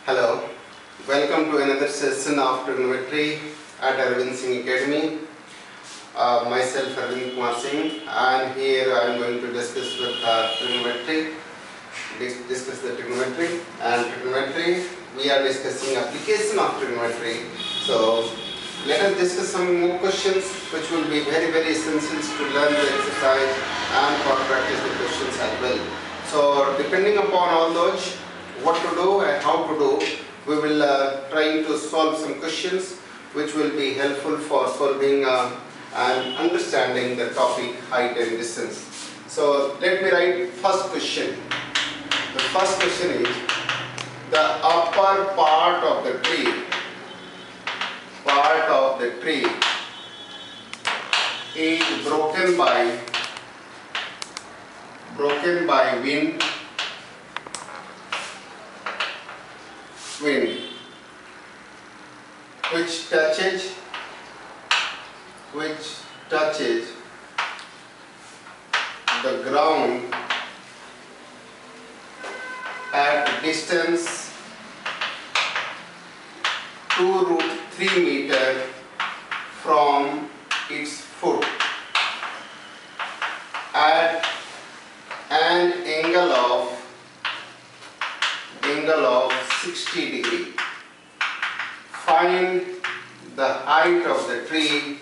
Hello, welcome to another session of trigonometry at Arvind Singh Academy. Myself Arvind Kumar Singh, and here I am going to discuss with trigonometry. Discuss the trigonometry and trigonometry. We are discussing application of trigonometry. So let us discuss some more questions which will be very essential to learn the exercise and for practice the questions as well. So depending upon all those, what to do and how to do, we will try to solve some questions which will be helpful for solving and understanding the topic height and distance. So let me write first question. The first question is, the upper part of the tree is broken by wind which touches the ground at a distance 2√3 meter from its foot at an angle of 60 degree. Find the height of the tree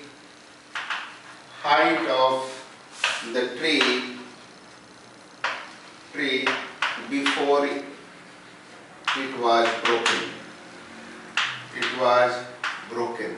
before it was broken.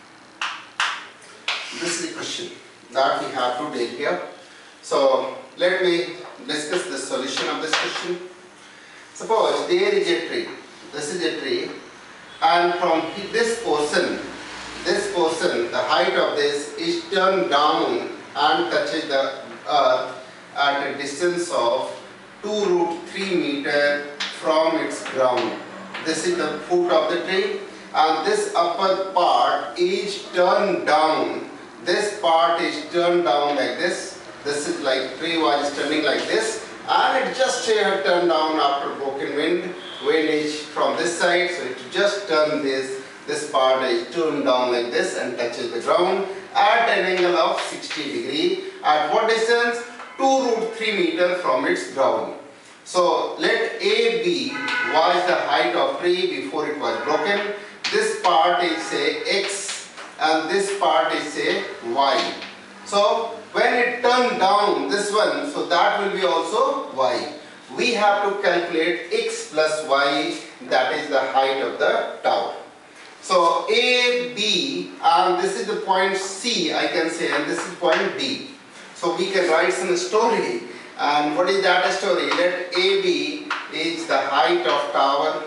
This is the question that we have to deal here. So let me discuss the solution of this question. Suppose there is a tree. This is a tree, and from this portion, the height of this is turned down and touches the earth at a distance of 2√3 meter from its ground. This is the foot of the tree, and this upper part is turned down. This part is turned down like this. This is like tree was turning like this, and it just turned down after broken wind. Wind is from this side, so it just turned this part is turned down like this and touches the ground at an angle of 60 degree. At what distance? 2√3 meter from its ground. So let AB was the height of tree before it was broken. This part is say X and this part is say Y. So when it turned down this one, so that will be also Y. We have to calculate X plus Y, that is the height of the tower. So A, B, and this is the point C, I can say, and this is point D. So we can write some story. And what is that story? Let AB is the height of tower,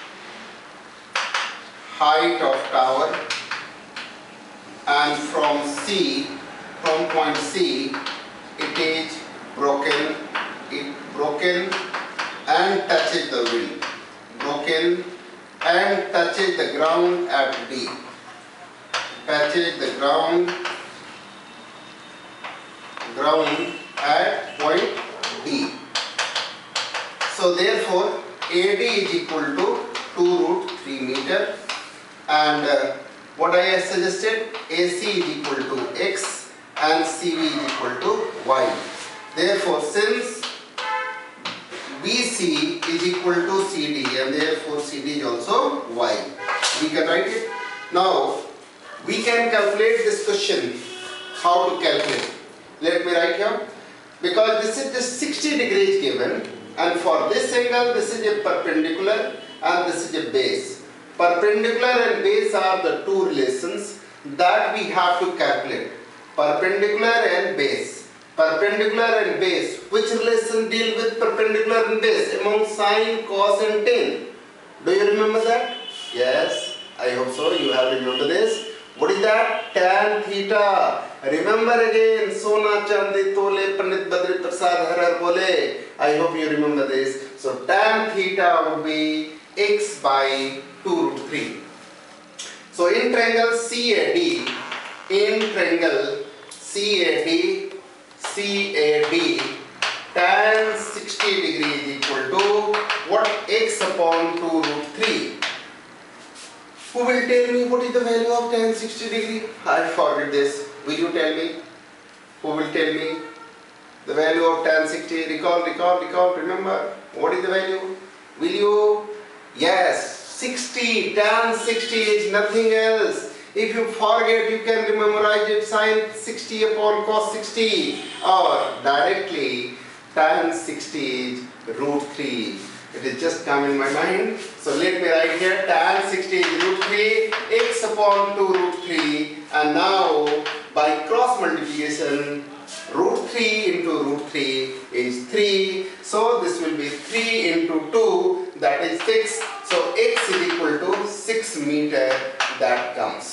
and from point C, it is broken and touches the wind. Broken and touches the ground at D. Touches the ground at point D. So therefore AD is equal to 2√3 meter, and what I have suggested, AC is equal to X and CV is equal to Y. Therefore since BC is equal to CD, and therefore CD is also Y. We can write it. Now we can calculate this question. How to calculate? Let me write here. Because this is the 60 degrees given, and for this angle this is a perpendicular and this is a base. Perpendicular and base are the two relations that we have to calculate. Perpendicular and base. Perpendicular and base. Which relation deal with perpendicular and base among sine, cos and tan? Do you remember that? Yes, I hope so. You have remembered this. What is that? Tan theta. Remember again. Sona chandi tole pandit badri prasad harar bole. I hope you remember this. So tan theta would be X by 2√3. So in triangle CAD, tan 60 degree is equal to what? X upon 2√3. will tell me what is the value of tan 60 degree? I forget this. Will you tell me? Who will tell me the value of tan 60? Recall, remember. What is the value? Will you? Yes, 60. Tan 60 is nothing else. If you forget, you can memorize it, sin 60 upon cos 60, or directly tan 60 is root 3. It is just come in my mind. So let me write here tan 60 is root 3, x upon 2 root 3, and now by cross multiplication, root 3 into root 3 is 3. So this will be 3 into 2, that is 6. So x is equal to 6 meter, that comes.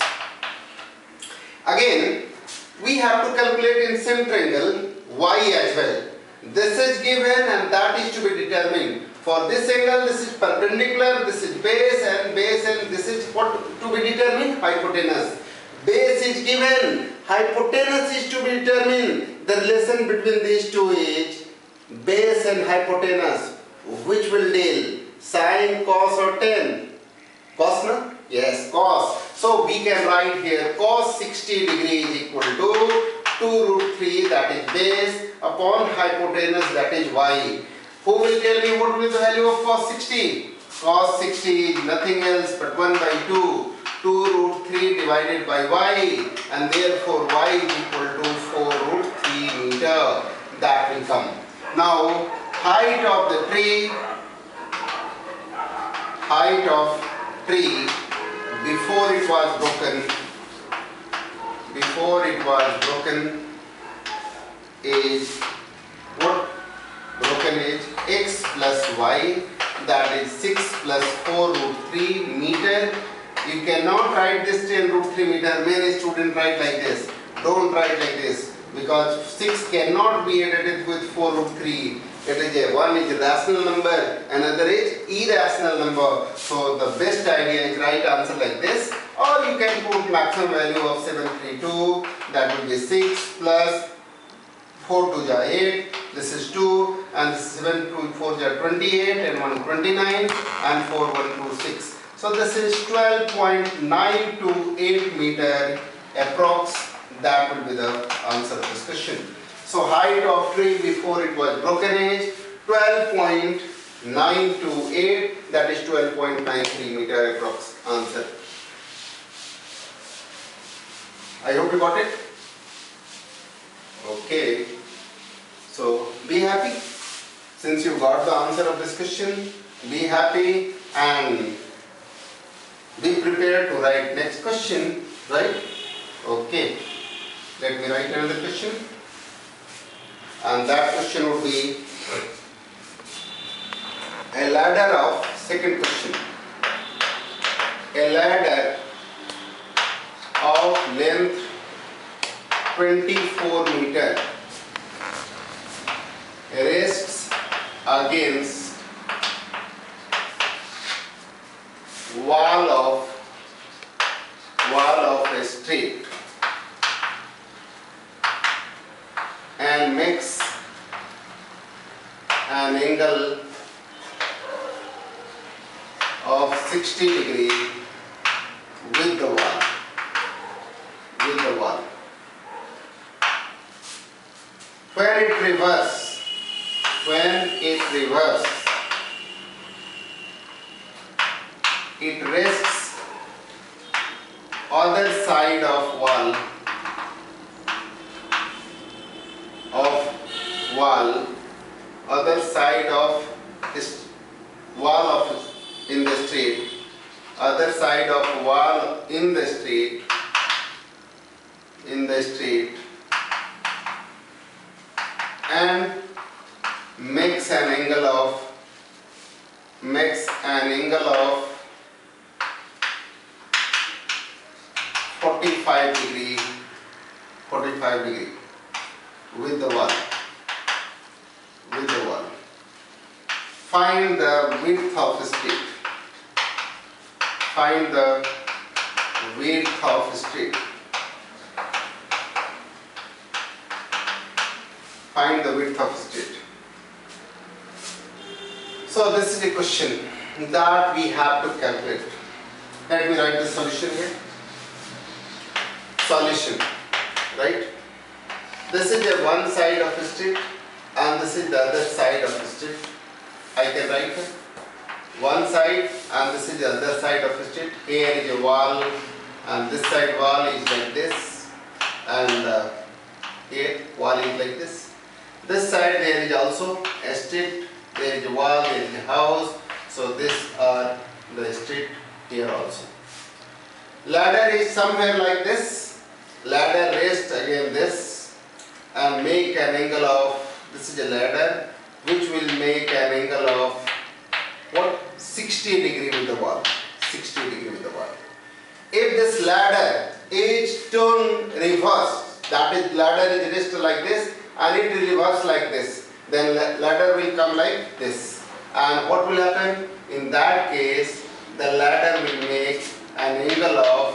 Again, we have to calculate in same triangle y as well. This is given and that is to be determined. For this angle, this is perpendicular, this is base and this is what to be determined? Hypotenuse. Base is given, hypotenuse is to be determined. The relation between these two is base and hypotenuse. Which will deal? Sin, cos or tan? Cos, no? Yes, cos. So we can write here cos 60 degree is equal to 2 root 3, that is base, upon hypotenuse, that is y. Who will tell me what will be the value of cos 60? Cos 60 is nothing else but 1 by 2. 2 root 3 divided by y, and therefore y is equal to 4 root 3 meter. That will come. Now height of the tree, before it was broken is what? Broken is x plus y, that is 6 plus 4 root 3 meter. You cannot write this 10 root 3 meter. Many students write like this. Don't write like this, because 6 cannot be added with 4 root 3. It is one is rational number, another is irrational number. So the best idea is write answer like this, or you can put maximum value of 732. That will be 6 plus 4 to 8. This is 2, and 7 to 4 28, and 1 29, and 4 1 2 6. So this is 12.928 meter approx. That will be the answer of this question. So height of tree before it was broken is 12.928, that is 12.93 meter approx answer. I hope you got it. Okay. So be happy. Since you got the answer of this question, be happy and be prepared to write next question, right? Okay. Let me write another question. And that question would be a ladder of, second question, a ladder of length 24 meter rests against wall of a street and makes an angle of 60 degree with the wall. When it reverses, it rests other side of wall other side of this wall of in the street, other side of wall in the street, and makes an angle of 45 degree with the wall. Find the width of the street. Find the width of the street. Find the width of the street. So this is a question that we have to calculate. Let me write the solution here. Solution, right? This is the one side of the street and this is the other side of the street. I can write here. One side and this is the other side of the street. Here is a wall and this side wall is like this, and here wall is like this. This side there is also a street, there is a wall, there is a house. So this are the street here also. Ladder is somewhere like this. Ladder rests again this and make an angle of, this is a ladder which will make an angle of what? 60 degree with the wall. 60 degree with the wall. If this ladder is turned reverse, that is ladder is raised like this and it will reverse like this, then ladder will come like this. And what will happen? In that case, the ladder will make an angle of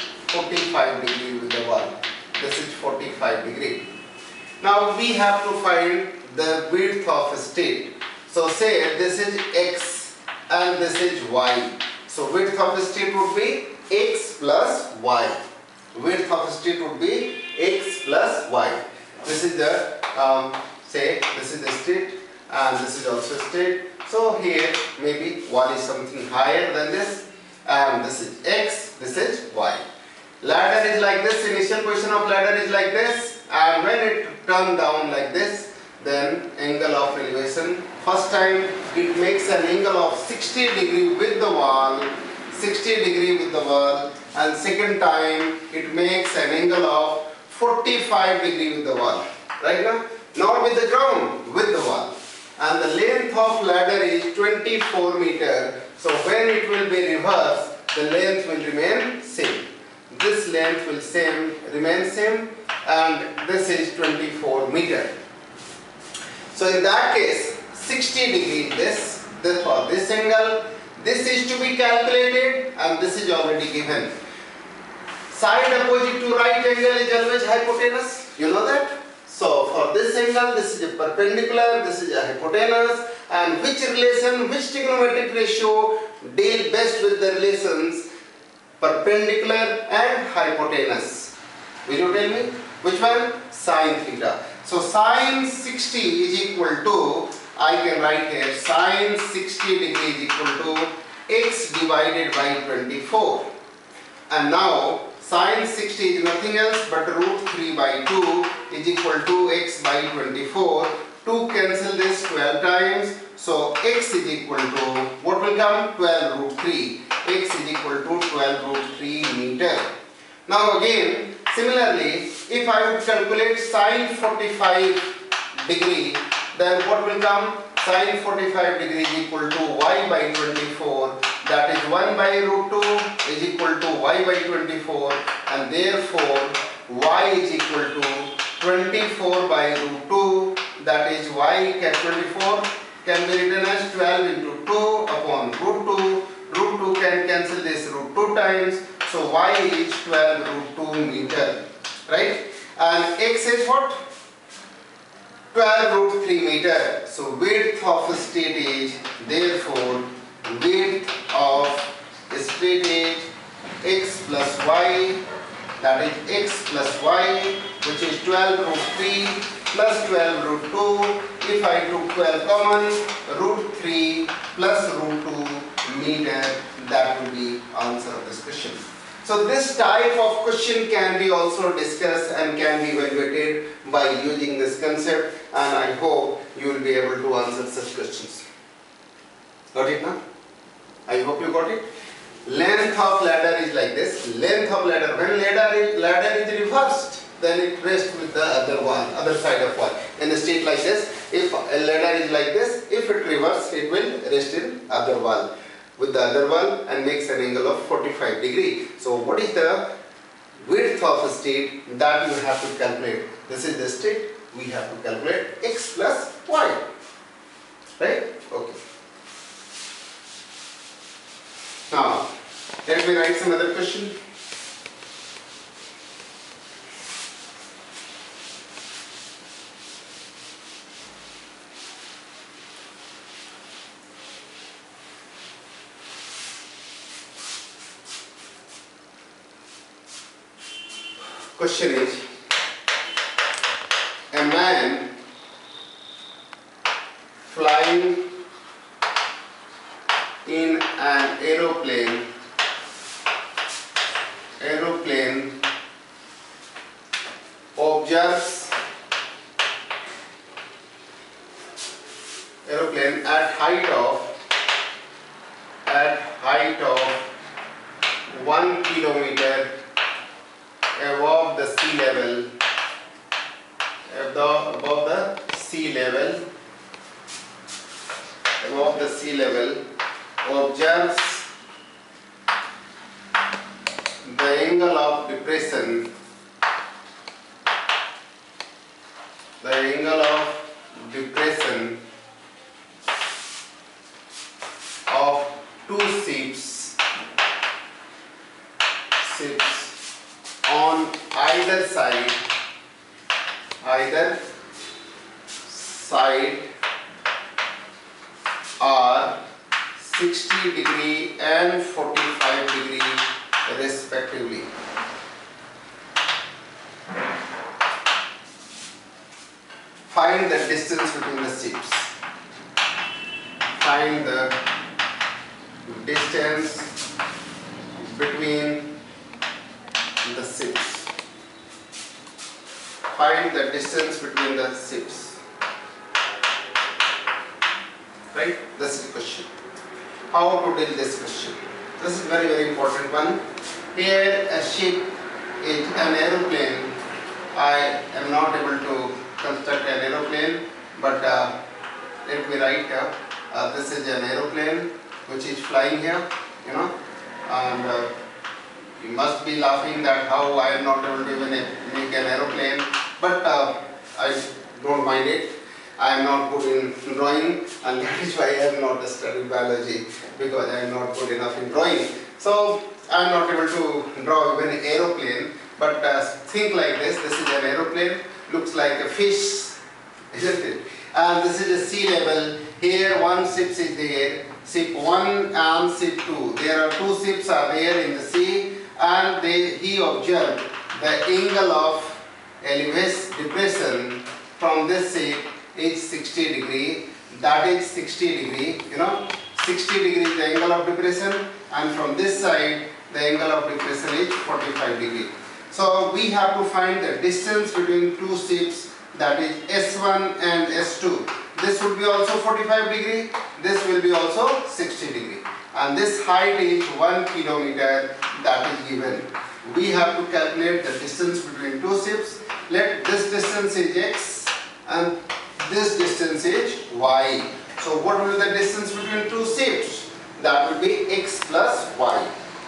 45 degree with the wall. This is 45 degree. Now we have to find the width of a street. So say this is x and this is y. So width of the street would be x plus y. Width of the street would be x plus y. This is the say this is the street and this is also street. So here maybe y is something higher than this, and this is x, this is y. Ladder is like this, initial position of ladder is like this, and when it turns down like this, then angle of elevation, first time it makes an angle of 60 degree with the wall, 60 degree with the wall, and second time it makes an angle of 45 degree with the wall. Right now? Not with the ground, with the wall. And the length of ladder is 24 meter. So when it will be reversed, the length will remain same. This length will remain same, and this is 24 meter. So in that case, 60 degree this for this angle, this is to be calculated and this is already given. Side opposite to right angle is always hypotenuse. You know that? So for this angle, this is a perpendicular, this is a hypotenuse, and which relation, which trigonometric ratio deal best with the relations perpendicular and hypotenuse? Will you tell me? Which one? Sine theta. So sine 60 is equal to, I can write here, sine 60 degree is equal to x divided by 24. And now sine 60 is nothing else but root 3 by 2 is equal to x by 24. 2 cancel this 12 times. So x is equal to, what will come? 12 root 3. X is equal to 12 root 3 meter. Now again, similarly, if I would calculate sine 45 degree, then what will come? Sine 45 degree is equal to y by 24. That is 1 by root 2 is equal to y by 24, and therefore y is equal to 24 by root 2. That is y at 24 can be written as 12 into 2 upon root 2. Root 2 can cancel this root 2 times. So y is 12 root 2 meter. Right? And x is what? 12 root 3 meter. So width of a straight edge, therefore width of a straight edge x plus y, that is x plus y, which is 12 root 3 plus 12 root 2. If I took 12 common, root 3 plus root 2 meter, that will be answer of this question. So this type of question can be also discussed and can be evaluated by using this concept, and I hope you will be able to answer such questions. Got it now? I hope you got it. Length of ladder is like this. Length of ladder, when ladder is reversed, then it rests with the other side of wall. In a state like this, if a ladder is like this, if it reverses, it will rest in other wall, with the other wall, and makes an angle of 45 degree. So what is the width of a state that you have to calculate? This is the state, we have to calculate x plus y. Right? Okay. Now, let me write some other question. question is, a man flying in an aeroplane observes aeroplane at height of 1 kilometer above the sea level, above the sea level, observes the angle of depression of two ships on either side are 60 degree and 45 degree respectively. Find the distance between the ships. Find the distance between the ships. Find the distance between the ships. Right? This is the question. How to deal this question? This is very, very important one. Here a ship is an aeroplane. I am not able to construct an aeroplane, but let me write here. This is an aeroplane which is flying here, and you must be laughing that how I am not able to even make an aeroplane, but I don't mind it. I am not good in drawing, and that is why I have not studied biology, because I am not good enough in drawing. So I am not able to draw even an aeroplane, but think like this. This is an aeroplane, looks like a fish, isn't it? And this is a sea level. Here one ship is there, ship 1 and ship 2. There are two ships are there in the sea, and he observed the angle of depression from this ship is 60 degree. That is 60 degree, 60 degree is the angle of depression, and from this side the angle of depression is 45 degree. So we have to find the distance between two ships, that is S1 and S2. This would be also 45 degree, this will be also 60 degree, and this height is 1 kilometer, that is given. We have to calculate the distance between two ships. Let this distance is x and this distance is y. So what will be the distance between two ships? That will be x plus y.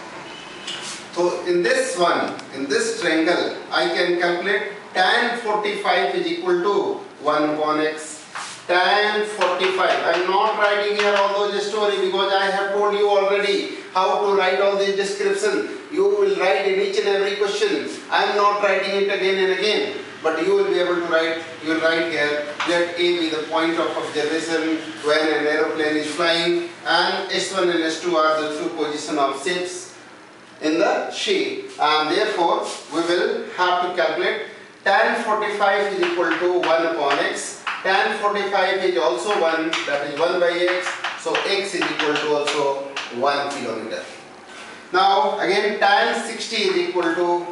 So in this triangle, I can calculate tan 45 is equal to 1 upon x. Tan 45. I am not writing here all those story because I have told you already how to write all these description. You will write in each and every question. I am not writing it again and again. But you will be able to write, you will write here, let A be the point of observation when an aeroplane is flying, and S1 and S2 are the two positions of ships in the ship, and therefore we will have to calculate tan 45 is equal to 1 upon x. Tan 45 is also 1, that is 1 by x, so x is equal to also 1 kilometer. Now again tan 60 is equal to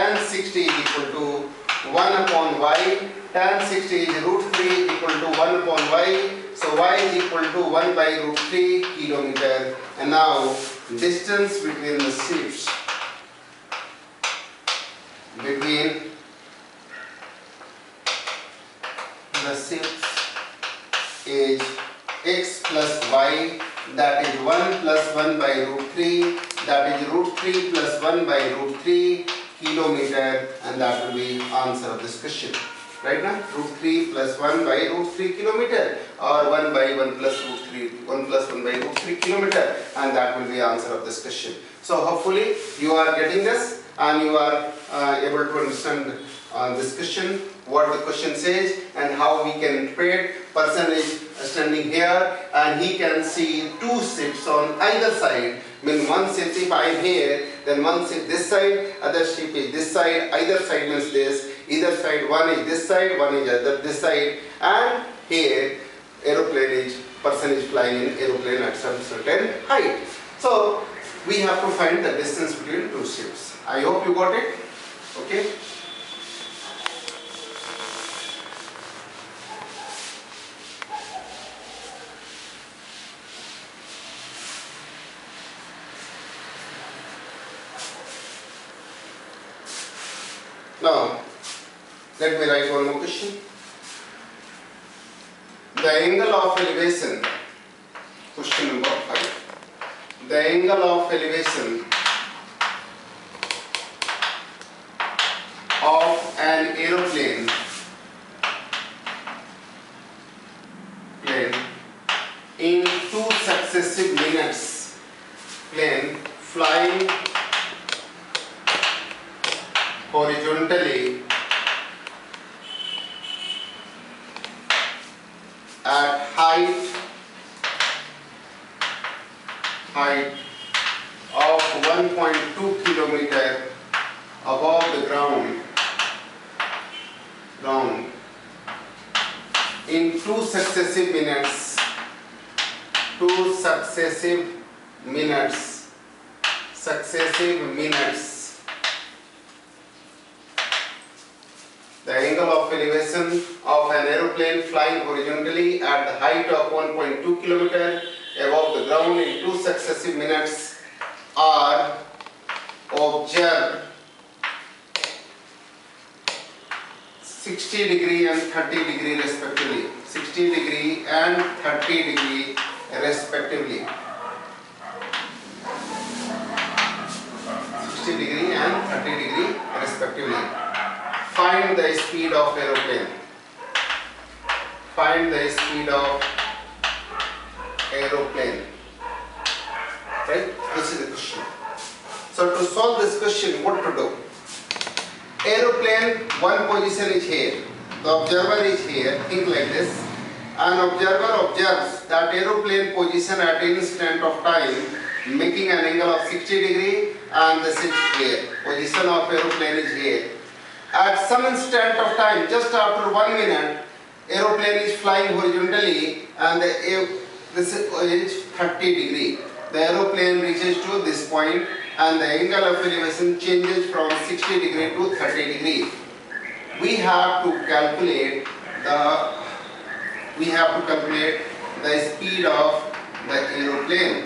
1 upon y. Tan 60 is root 3 equal to 1 upon y. So y is equal to 1 by root 3 kilometer. And now distance between the ships is x plus y, that is 1 plus 1 by root 3, that is root 3 plus 1 by root 3 kilometer, and that will be answer of this question. Right now, root 3 plus 1 by root 3 kilometer, or 1 by 1 plus root 3, 1 plus 1 by root 3 kilometer, and that will be answer of this question. So hopefully you are getting this and you are able to understand this question, what the question says and how we can interpret. Person is standing here, and he can see two ships on either side. Mean one ship, if I am here, then one ship this side, other ship is this side. Either side means this. Either side, one is this side, one is other this side, and here person is flying in aeroplane at some certain height. So we have to find the distance between two ships. I hope you got it. Okay. Now, let me write one more question. The angle of elevation, question number 5. The angle of elevation of an aeroplane in 2 successive minutes, plane flying horizontally at height of 1.2 kilometer above the ground in 2 successive minutes. The angle of elevation of an aeroplane flying horizontally at the height of 1.2 kilometer above the ground in 2 successive minutes are observed 60 degree and 30 degree respectively. 60 degree and 30 degree respectively. 60 degree and 30 degree respectively. Find the speed of aeroplane. Find the speed of aeroplane. Right? This is the question. So to solve this question, what to do? Aeroplane, one position is here. The observer is here. Think like this. An observer observes that aeroplane position at an instant of time, making an angle of 60 degree, and this is here. Position of aeroplane is here. At some instant of time, just after 1 minute, aeroplane is flying horizontally, and this is 30 degree. The aeroplane reaches to this point, and the angle of elevation changes from 60 degree to 30 degree. We have to calculate the speed of the aeroplane.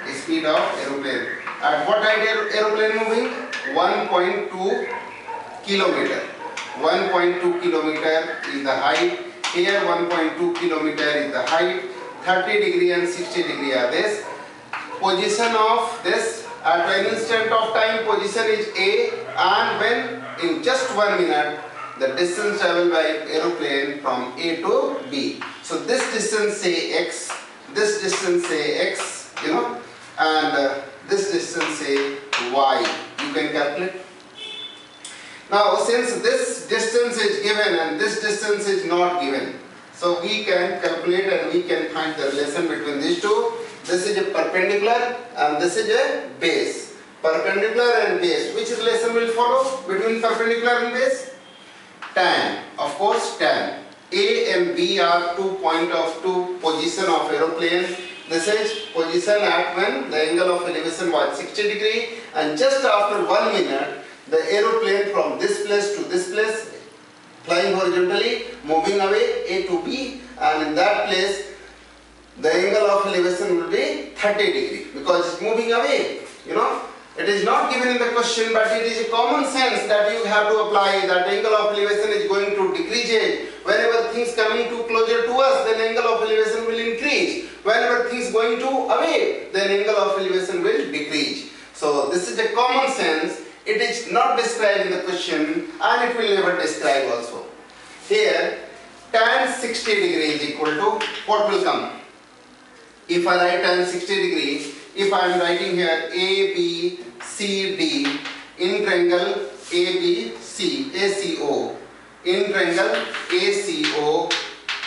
At what height aeroplane moving? 1.2 kilometer. 1.2 kilometer is the height. Here 1.2 kilometer is the height. 30 degree and 60 degree are this. Position of this at an instant of time, position is A, and when in just 1 minute the distance traveled by aeroplane from A to B. So this distance say X, this distance say X, and this distance say Y. You can calculate. Now since this distance is given and this distance is not given, so we can calculate and we can find the relation between these two. This is a perpendicular and this is a base. Perpendicular and base. Which relation will follow between perpendicular and base? Tan. Of course, tan. A and B are 2 points of 2 position of aeroplane. This is position at when the angle of elevation was 60 degree, and just after 1 minute the aeroplane from this place to this place flying horizontally, moving away A to B, and in that place the angle of elevation will be 30 degree because it's moving away. It is not given in the question, but it is a common sense that you have to apply that angle of elevation is going to decrease. Whenever things coming too closer to us, then angle of elevation will increase. Whenever things going too away, then angle of elevation will decrease. So this is a common sense. It is not described in the question and it will never describe also. Here, tan 60 degree is equal to what will come? If I write tan 60 degree, if I am writing here A, B, C, D, in triangle A, B, C, ACO, in triangle ACO,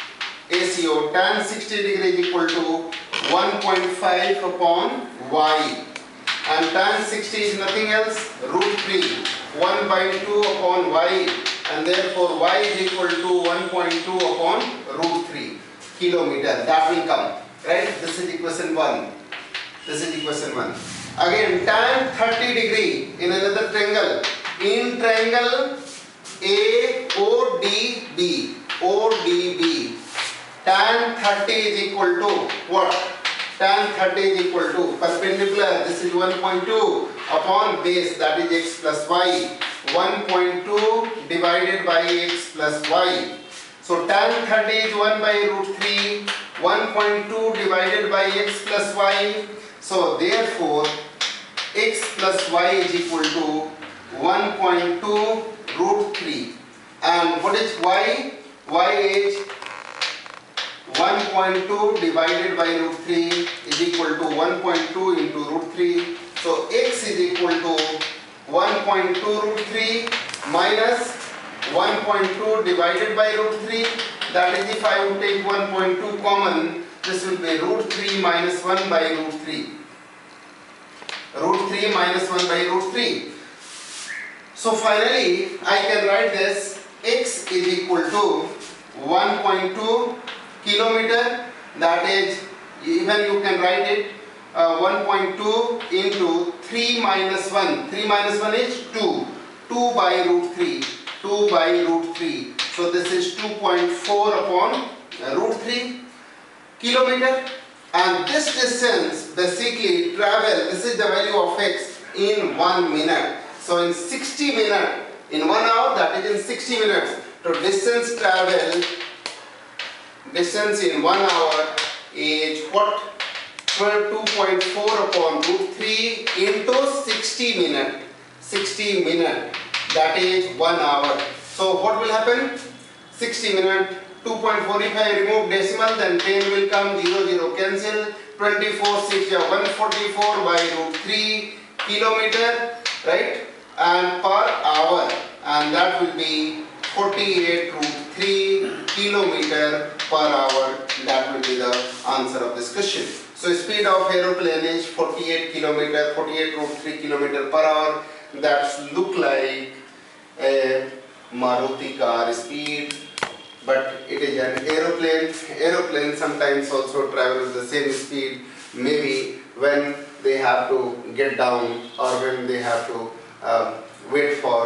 ACO. Tan 60 degree is equal to 1.5 upon y. And tan 60 is nothing else, root 3. 1 by 2 upon y. And therefore y is equal to 1.2 upon root 3 kilometer. That will come. Right? This is equation 1. This is equation 1. Again, tan 30 degree in another triangle. In triangle AODB. ODB. Tan 30 is equal to what? Tan 30 is equal to perpendicular. This is 1.2 upon base, that is x plus y. 1.2 divided by x plus y. So tan 30 is 1 by root 3. 1.2 divided by x plus y. So therefore x plus y is equal to 1.2 root 3. And what is y? Y is 1.2 divided by root 3 is equal to 1.2 into root 3. So x is equal to 1.2 root 3 minus 1.2 divided by root 3. That is, if I would take 1.2 common, this will be root 3 minus 1 by root 3. Root 3 minus 1 by root 3. So finally, I can write this x is equal to 1.2 kilometer. That is, even you can write it 1.2 into 3 minus 1. 3 minus 1 is 2. 2 by root 3. 2 by root 3. So this is 2.4 upon root 3 kilometer. And this distance basically travel, this is the value of x in 1 minute. So in 60 minutes, in 1 hour, that is in 60 minutes. So distance travel, distance in 1 hour is what? 2.4 upon root 3 into 60 minutes. 60 minutes, that is 1 hour. So what will happen? 60 minutes, 2.4, if I remove decimal, then 10 will come, 0, 0 cancel. 24, 6, 144 by root 3 kilometer, right? And per hour, and that will be 48 root 3 kilometer per hour. That will be the answer of this question. So speed of aeroplane is 48 kilometer, 48 root 3 kilometer per hour. That look like a Maruti car speed, but it is an aeroplane. Aeroplane sometimes also travels the same speed, maybe when they have to get down or when they have to wait for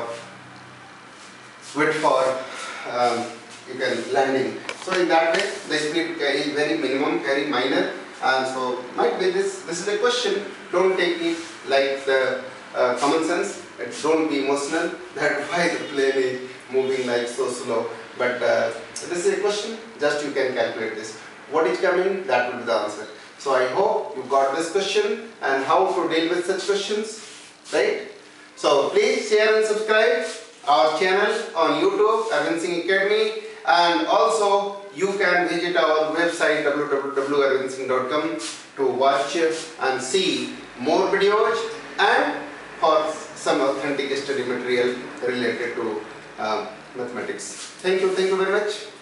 you can landing. So in that way the speed is very minimum, very minor, and so might be this is a question. Don't take it like the common sense. Don't be emotional that why the plane is moving like so slow. But this is a question. Just you can calculate this. What is coming? That will be the answer. So I hope you got this question and how to deal with such questions, right? So please share and subscribe our channel on YouTube, Arvind Singh Academy, and also you can visit our website www.arvindsingh.com to watch and see more videos and for some authentic study material related to mathematics. Thank you very much.